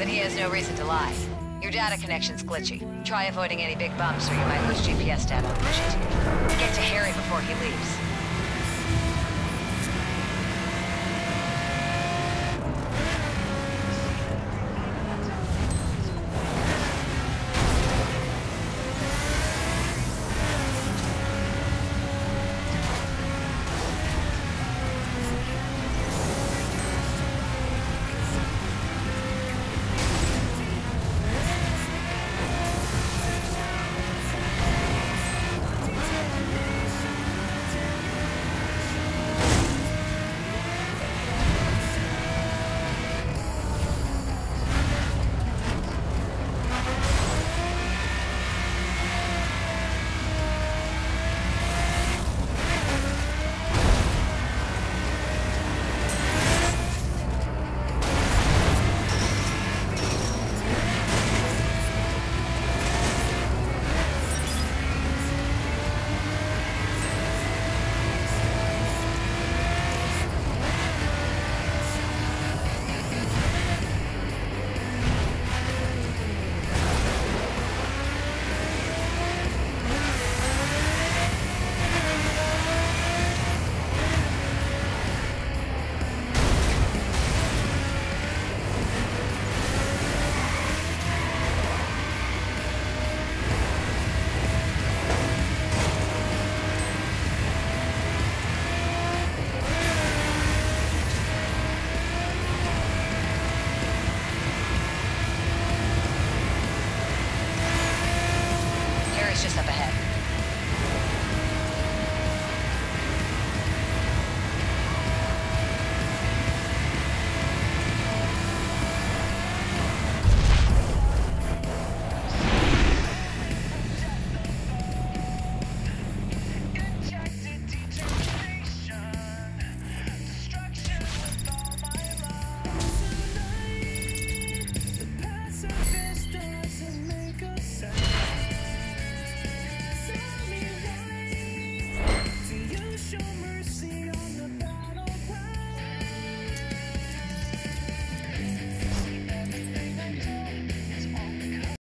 he has no reason to lie. Your data connection's glitchy. Try avoiding any big bumps or you might lose GPS data on the mission. Get to Harry before he leaves. Just up ahead. Show mercy.